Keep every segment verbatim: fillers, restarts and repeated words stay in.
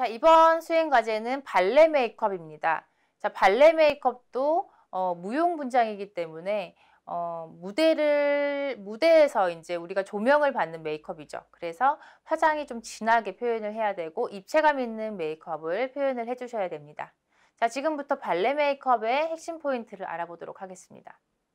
자, 이번 수행 과제는 발레 메이크업입니다. 자, 발레 메이크업도 어, 무용 분장이기 때문에 어, 무대를 무대에서 이제 우리가 조명을 받는 메이크업이죠. 그래서 화장이 좀 진하게 표현을 해야 되고 입체감 있는 메이크업을 표현을 해 주셔야 됩니다. 자, 지금부터 발레 메이크업의 핵심 포인트를 알아보도록 하겠습니다.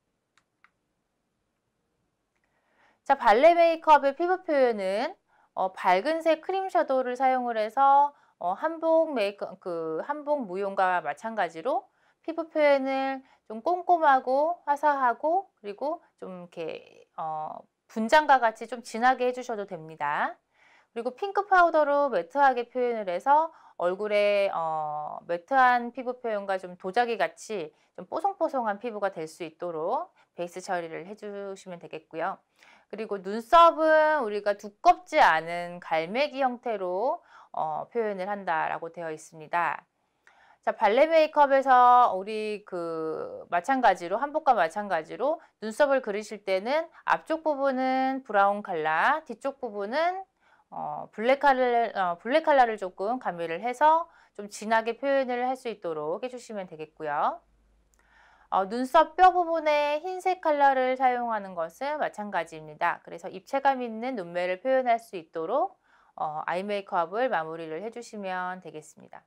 자, 발레 메이크업의 피부 표현은 어, 밝은색 크림 섀도우를 사용을 해서 어, 한복 메이크 그 한복 무용과 마찬가지로 피부 표현을 좀 꼼꼼하고 화사하고 그리고 좀 이렇게 어, 분장과 같이 좀 진하게 해주셔도 됩니다. 그리고 핑크 파우더로 매트하게 표현을 해서 얼굴에 어, 매트한 피부 표현과 좀 도자기 같이 좀 뽀송뽀송한 피부가 될 수 있도록 베이스 처리를 해주시면 되겠고요. 그리고 눈썹은 우리가 두껍지 않은 갈매기 형태로 어, 표현을 한다라고 되어 있습니다. 자, 발레 메이크업에서 우리 그 마찬가지로 한복과 마찬가지로 눈썹을 그리실 때는 앞쪽 부분은 브라운 컬러, 뒤쪽 부분은 어, 블랙 컬러, 어, 블랙 컬러를 조금 가미를 해서 좀 진하게 표현을 할 수 있도록 해주시면 되겠고요. 어, 눈썹 뼈 부분에 흰색 컬러를 사용하는 것은 마찬가지입니다. 그래서 입체감 있는 눈매를 표현할 수 있도록 어, 아이 메이크업을 마무리를 해주시면 되겠습니다.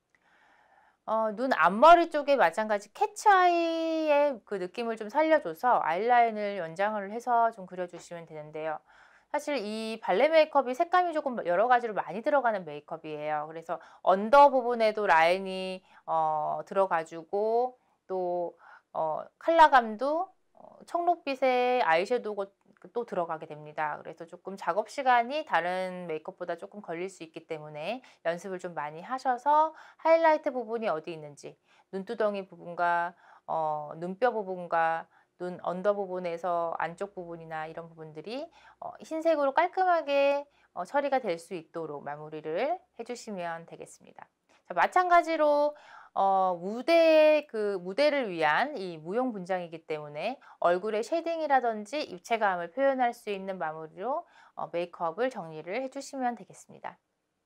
어, 눈 앞머리 쪽에 마찬가지 캐치아이의 그 느낌을 좀 살려줘서 아이라인을 연장을 해서 좀 그려주시면 되는데요. 사실 이 발레 메이크업이 색감이 조금 여러 가지로 많이 들어가는 메이크업이에요. 그래서 언더 부분에도 라인이 어, 들어가지고 또 어, 컬러감도 어, 청록빛의 아이섀도우가 또 들어가게 됩니다. 그래서 조금 작업 시간이 다른 메이크업보다 조금 걸릴 수 있기 때문에 연습을 좀 많이 하셔서 하이라이트 부분이 어디 있는지 눈두덩이 부분과 어, 눈뼈 부분과 눈 언더 부분에서 안쪽 부분이나 이런 부분들이 어, 흰색으로 깔끔하게 어, 처리가 될 수 있도록 마무리를 해주시면 되겠습니다. 자, 마찬가지로 어, 무대 그 무대를 위한 이 무용 분장이기 때문에 얼굴의 쉐딩이라든지 입체감을 표현할 수 있는 마무리로 어, 메이크업을 정리를 해주시면 되겠습니다.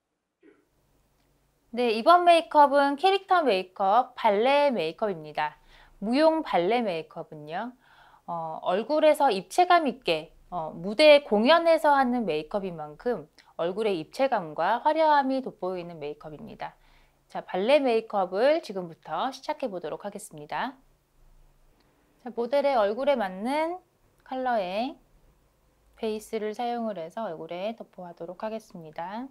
네, 이번 메이크업은 캐릭터 메이크업, 발레 메이크업입니다. 무용 발레 메이크업은요, 어, 얼굴에서 입체감 있게 어, 무대 공연에서 하는 메이크업인 만큼 얼굴의 입체감과 화려함이 돋보이는 메이크업입니다. 자, 발레 메이크업을 지금부터 시작해 보도록 하겠습니다. 자, 모델의 얼굴에 맞는 컬러의 베이스를 사용을 해서 얼굴에 덮어하도록 하겠습니다.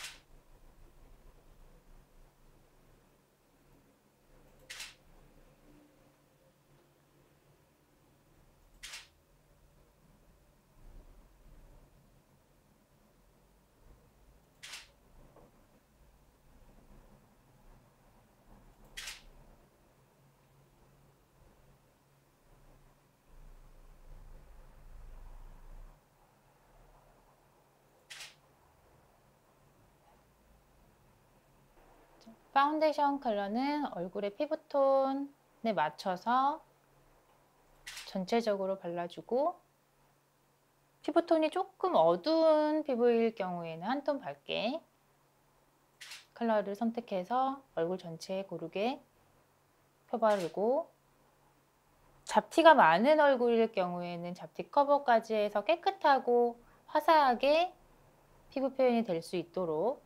파운데이션 컬러는 얼굴의 피부톤에 맞춰서 전체적으로 발라주고 피부톤이 조금 어두운 피부일 경우에는 한 톤 밝게 컬러를 선택해서 얼굴 전체에 고르게 펴바르고 잡티가 많은 얼굴일 경우에는 잡티 커버까지 해서 깨끗하고 화사하게 피부 표현이 될 수 있도록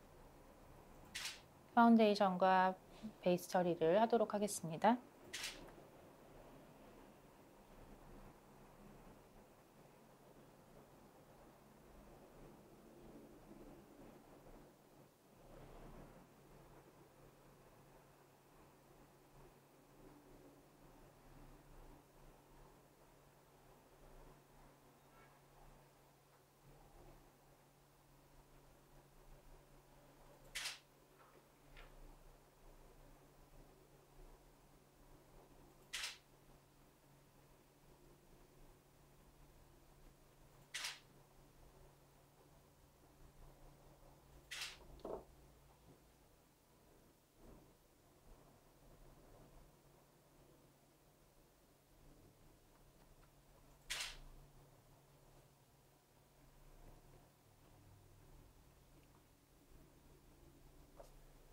파운데이션과 베이스 처리를 하도록 하겠습니다.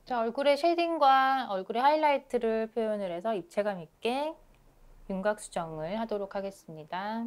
자, 얼굴에 쉐딩과 얼굴에 하이라이트를 표현을 해서 입체감 있게 윤곽 수정을 하도록 하겠습니다.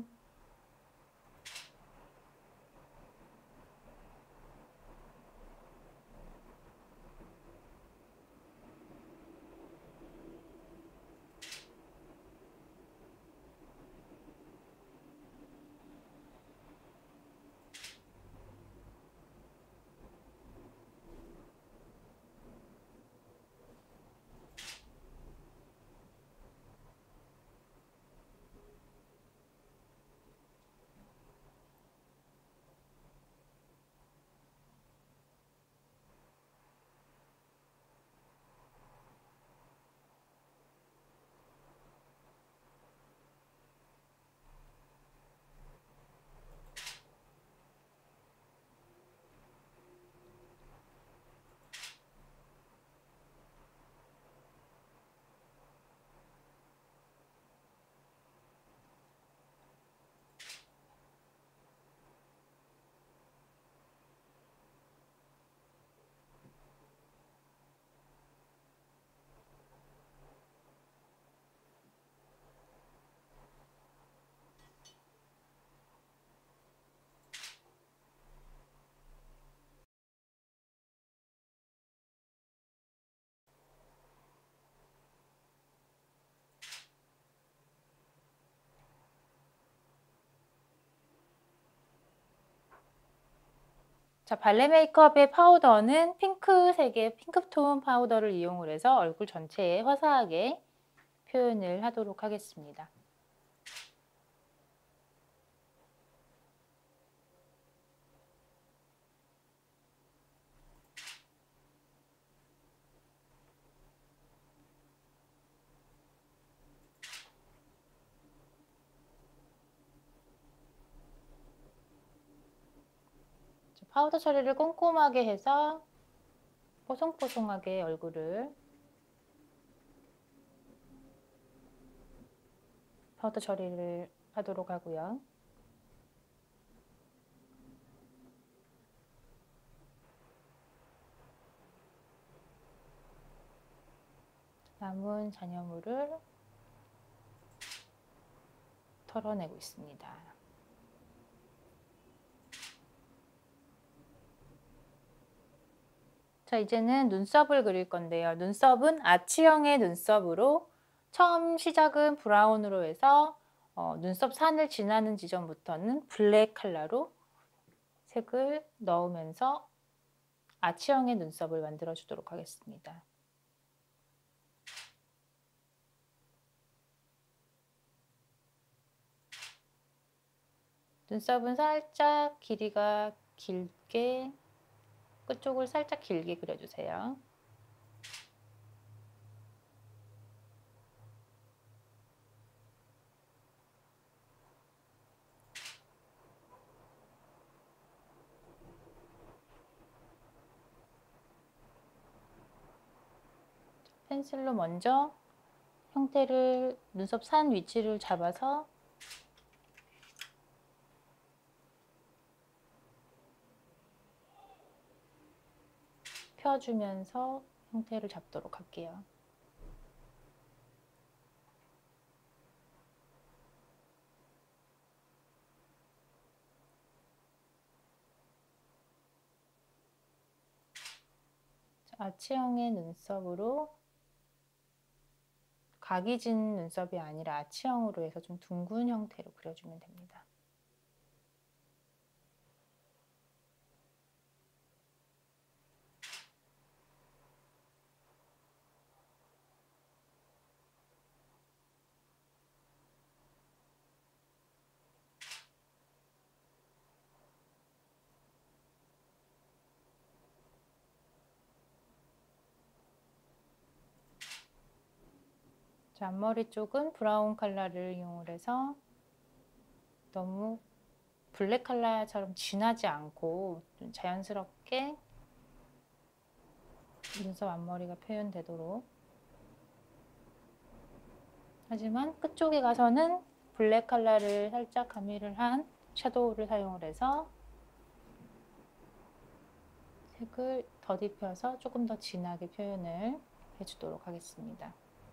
자, 발레 메이크업의 파우더는 핑크색의 핑크톤 파우더를 이용을 해서 얼굴 전체에 화사하게 표현을 하도록 하겠습니다. 파우더 처리를 꼼꼼하게 해서 뽀송뽀송하게 얼굴을 파우더 처리를 하도록 하고요. 남은 잔여물을 털어내고 있습니다. 자, 이제는 눈썹을 그릴 건데요. 눈썹은 아치형의 눈썹으로 처음 시작은 브라운으로 해서 어, 눈썹 산을 지나는 지점부터는 블랙 컬러로 색을 넣으면서 아치형의 눈썹을 만들어 주도록 하겠습니다. 눈썹은 살짝 길이가 길게, 끝쪽을 살짝 길게 그려주세요. 펜슬로 먼저 형태를, 눈썹 산 위치를 잡아서 펴주면서 형태를 잡도록 할게요. 아치형의 눈썹으로, 각이 진 눈썹이 아니라 아치형으로 해서 좀 둥근 형태로 그려주면 됩니다. 자, 앞머리 쪽은 브라운 컬러를 이용을 해서 너무 블랙 컬러처럼 진하지 않고 좀 자연스럽게 눈썹 앞머리가 표현되도록, 하지만 끝쪽에 가서는 블랙 컬러를 살짝 가미를 한 섀도우를 사용을 해서 색을 더딥혀서 조금 더 진하게 표현을 해주도록 하겠습니다.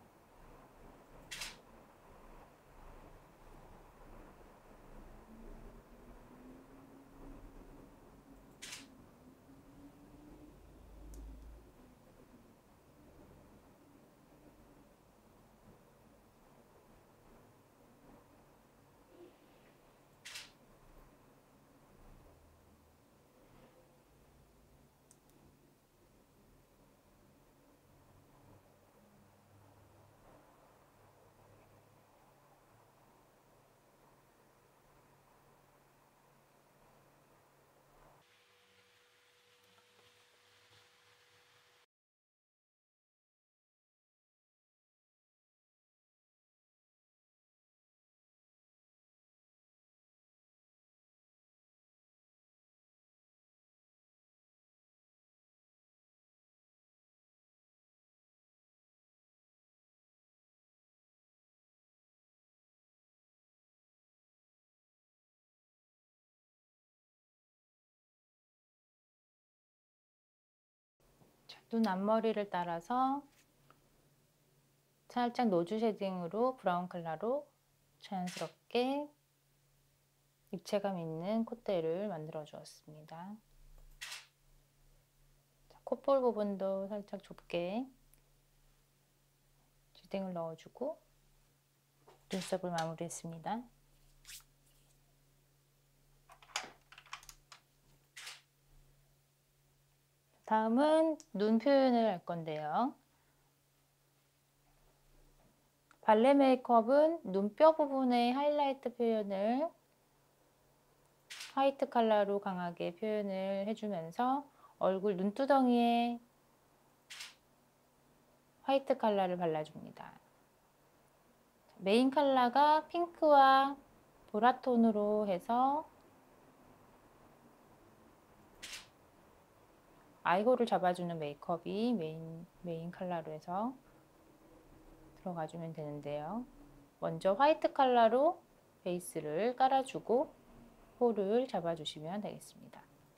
눈 앞머리를 따라서 살짝 노즈 쉐딩으로 브라운 컬러로 자연스럽게 입체감 있는 콧대를 만들어 주었습니다. 콧볼 부분도 살짝 좁게 쉐딩을 넣어주고 눈썹을 마무리했습니다. 다음은 눈 표현을 할 건데요. 발레 메이크업은 눈뼈 부분의 하이라이트 표현을 화이트 컬러로 강하게 표현을 해주면서 얼굴 눈두덩이에 화이트 컬러를 발라줍니다. 메인 컬러가 핑크와 보라톤으로 해서 아이홀을 잡아주는 메이크업이 메인, 메인 컬러로 해서 들어가주면 되는데요. 먼저 화이트 컬러로 베이스를 깔아주고 홀을 잡아주시면 되겠습니다.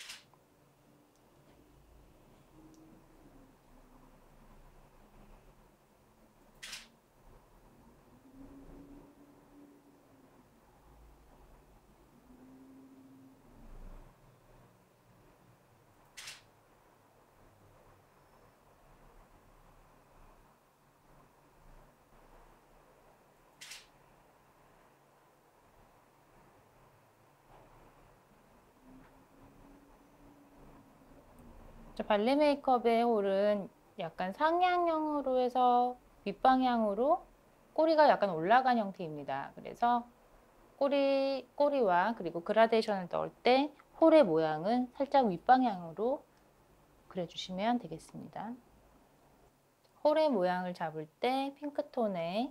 발레 메이크업의 홀은 약간 상향형으로 해서 윗방향으로 꼬리가 약간 올라간 형태입니다. 그래서 꼬리, 꼬리와 그리고 그라데이션을 넣을 때 홀의 모양은 살짝 윗방향으로 그려주시면 되겠습니다. 홀의 모양을 잡을 때 핑크톤의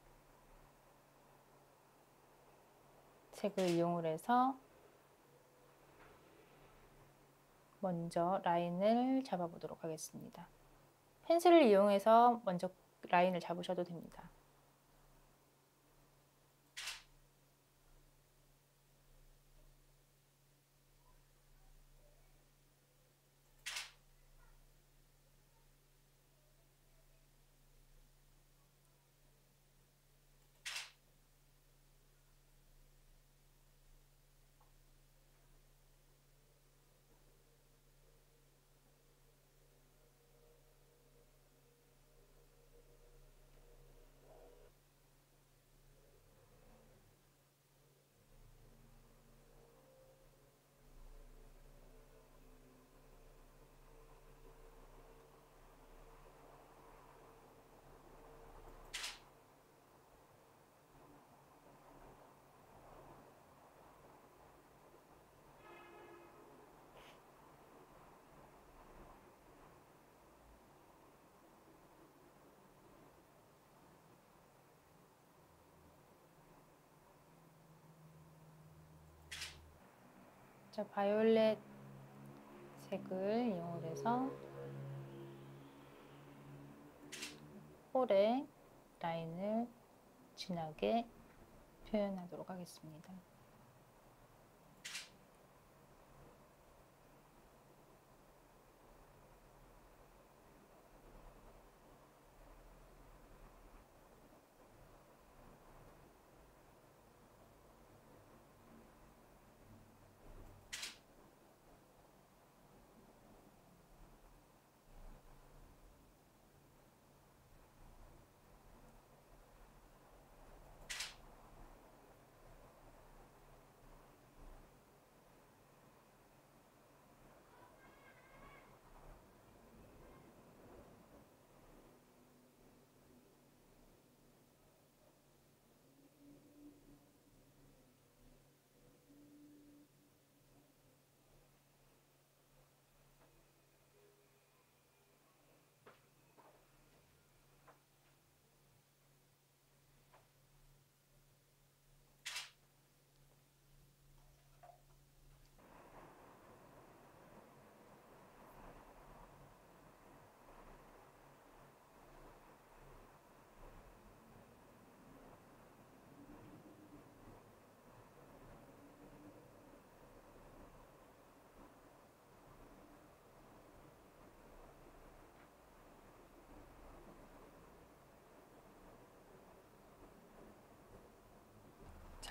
색을 이용을 해서 먼저 라인을 잡아보도록 하겠습니다. 펜슬을 이용해서 먼저 라인을 잡으셔도 됩니다. 자, 바이올렛 색을 이용해서 홀에 라인을 진하게 표현하도록 하겠습니다.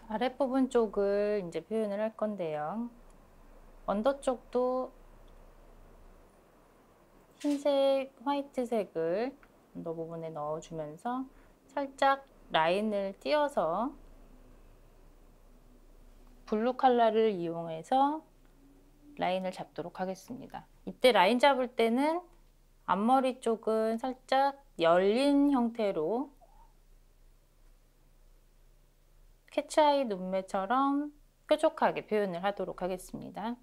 아랫부분 쪽을 이제 표현을 할 건데요. 언더 쪽도 흰색, 화이트색을 언더 부분에 넣어주면서 살짝 라인을 띄어서 블루 컬러를 이용해서 라인을 잡도록 하겠습니다. 이때 라인 잡을 때는 앞머리 쪽은 살짝 열린 형태로 캐치아이 눈매처럼 뾰족하게 표현을 하도록 하겠습니다.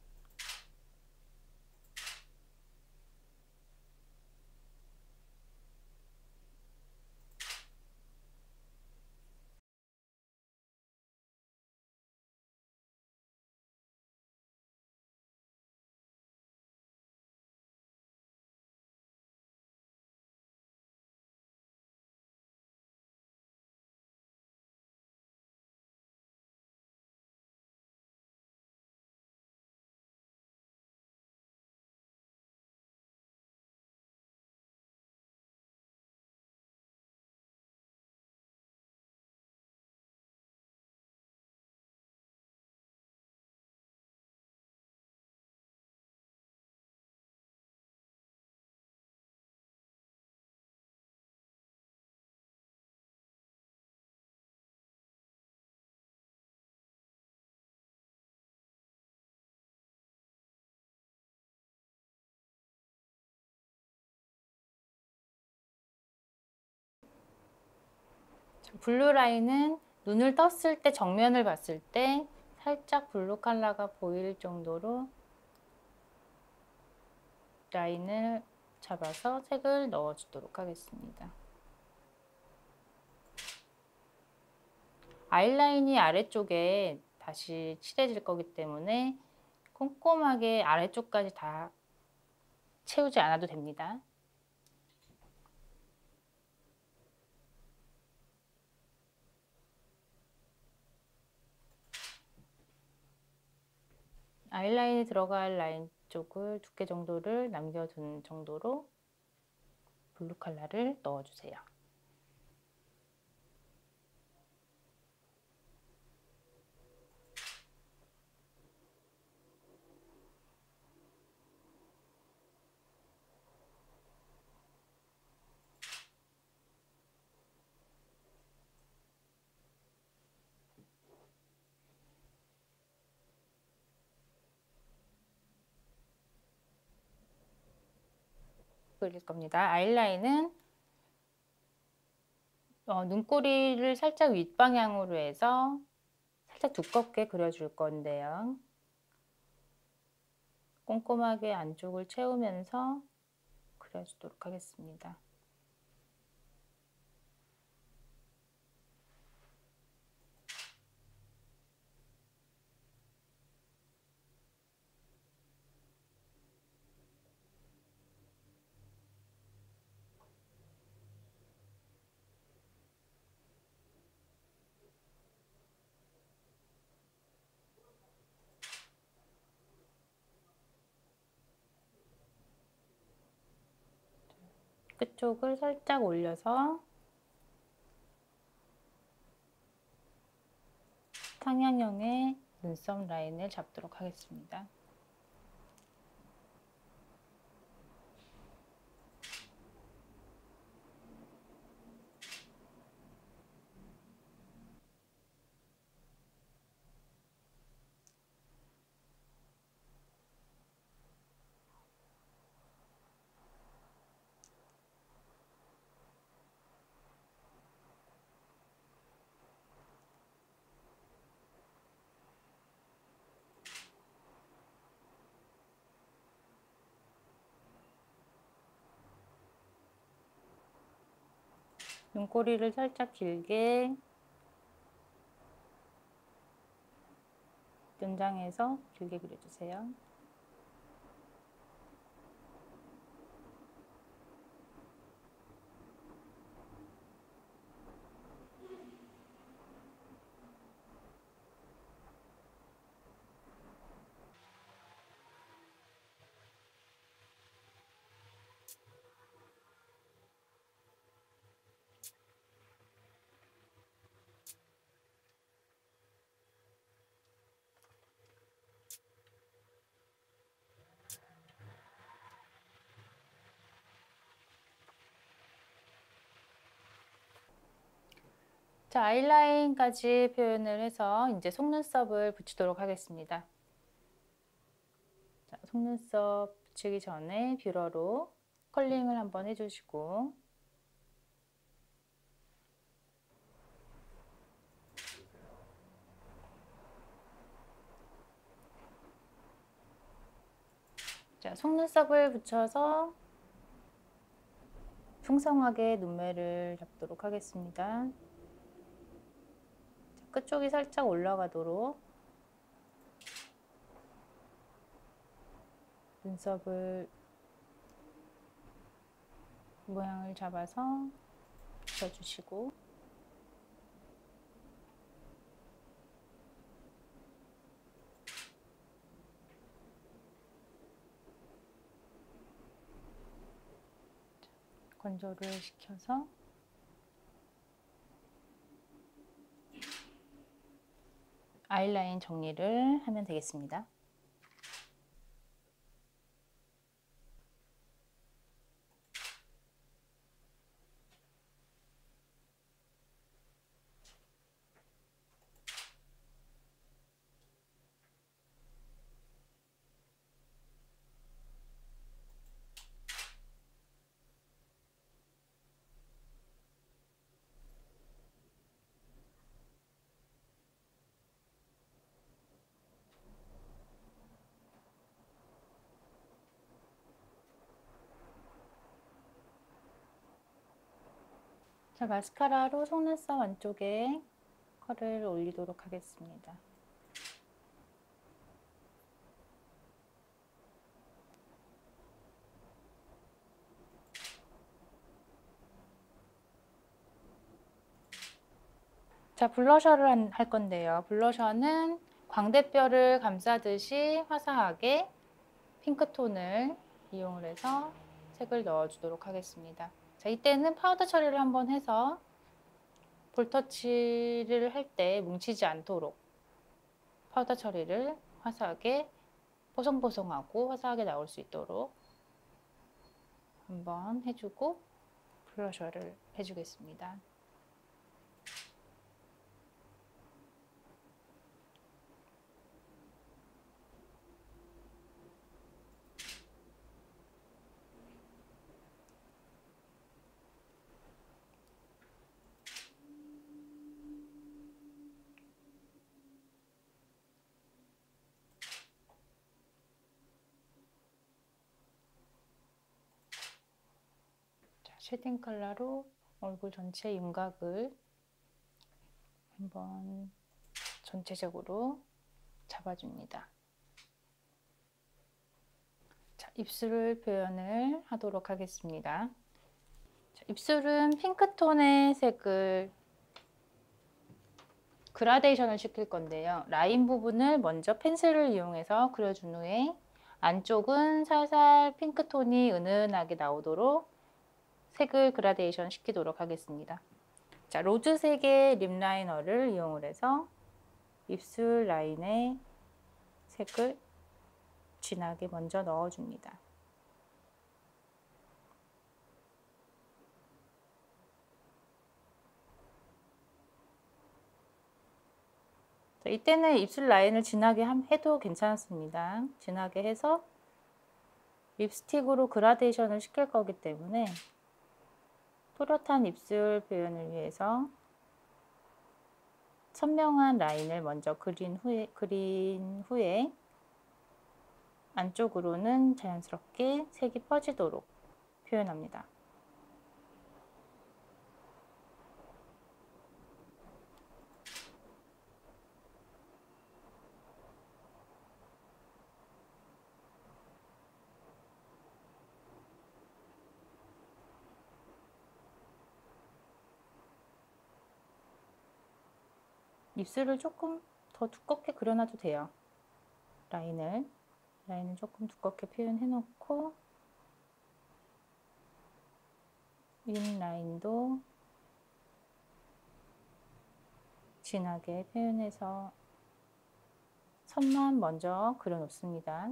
블루 라인은 눈을 떴을 때 정면을 봤을 때 살짝 블루 컬러가 보일 정도로 라인을 잡아서 색을 넣어 주도록 하겠습니다. 아이라인이 아래쪽에 다시 칠해질 거기 때문에 꼼꼼하게 아래쪽까지 다 채우지 않아도 됩니다. 아이라인이 들어갈 라인 쪽을 두께 정도를 남겨둔 정도로 블루 컬러를 넣어주세요. 그릴 겁니다. 아이라인은 어, 눈꼬리를 살짝 윗방향으로 해서 살짝 두껍게 그려줄 건데요. 꼼꼼하게 안쪽을 채우면서 그려주도록 하겠습니다. 끝쪽을 살짝 올려서 상향형의 눈썹 라인을 잡도록 하겠습니다. 눈꼬리를 살짝 길게 연장해서 길게 그려주세요. 자, 아이라인까지 표현을 해서 이제 속눈썹을 붙이도록 하겠습니다. 자, 속눈썹 붙이기 전에 뷰러로 컬링을 한번 해주시고, 자, 속눈썹을 붙여서 풍성하게 눈매를 잡도록 하겠습니다. 자, 끝쪽이 살짝 올라가도록 눈썹을 모양을 잡아서 붙여주시고, 건조를 시켜서 아이라인 정리를 하면 되겠습니다. 자, 마스카라로 속눈썹 안쪽에 컬을 올리도록 하겠습니다. 자, 블러셔를 할 건데요. 블러셔는 광대뼈를 감싸듯이 화사하게 핑크톤을 이용을 해서 색을 넣어주도록 하겠습니다. 자, 이때는 파우더 처리를 한번 해서 볼터치를 할 때 뭉치지 않도록 파우더 처리를 화사하게 보송보송하고 화사하게 나올 수 있도록 한번 해주고 블러셔를 해주겠습니다. 쉐딩 컬러로 얼굴 전체 윤곽을 한번 전체적으로 잡아줍니다. 자, 입술 표현을 하도록 하겠습니다. 자, 입술은 핑크톤의 색을 그라데이션을 시킬 건데요. 라인 부분을 먼저 펜슬을 이용해서 그려준 후에 안쪽은 살살 핑크톤이 은은하게 나오도록 색을 그라데이션 시키도록 하겠습니다. 자, 로즈색의 립 라이너를 이용을 해서 입술 라인에 색을 진하게 먼저 넣어줍니다. 자, 이때는 입술 라인을 진하게 해도 괜찮습니다. 진하게 해서 립스틱으로 그라데이션을 시킬 거기 때문에 또렷한 입술 표현을 위해서 선명한 라인을 먼저 그린 후에, 그린 후에 안쪽으로는 자연스럽게 색이 퍼지도록 표현합니다. 입술을 조금 더 두껍게 그려놔도 돼요. 라인을 라인을 조금 두껍게 표현해 놓고 윗 라인도 진하게 표현해서 선만 먼저 그려 놓습니다.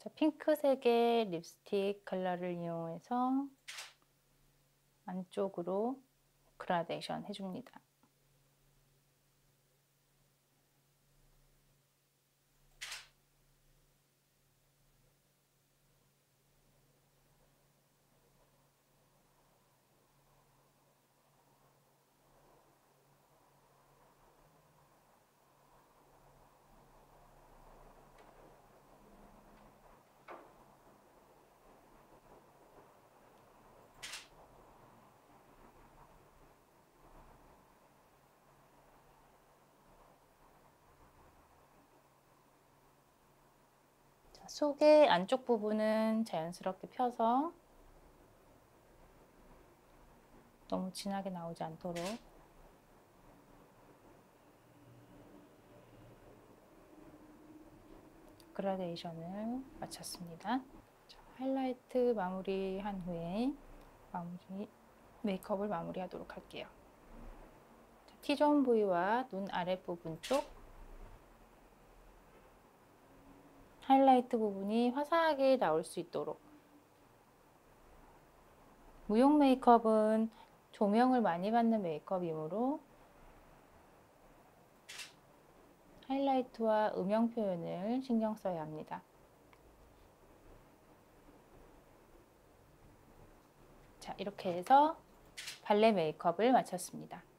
자, 핑크색의 립스틱 컬러를 이용해서 안쪽으로 그라데이션 해줍니다. 속의 안쪽 부분은 자연스럽게 펴서 너무 진하게 나오지 않도록 그라데이션을 마쳤습니다. 자, 하이라이트 마무리한 후에 마무리 메이크업을 마무리하도록 할게요. T존 부위와 눈 아랫부분 쪽 하이라이트 부분이 화사하게 나올 수 있도록. 무용 메이크업은 조명을 많이 받는 메이크업이므로 하이라이트와 음영 표현을 신경 써야 합니다. 자, 이렇게 해서 발레 메이크업을 마쳤습니다.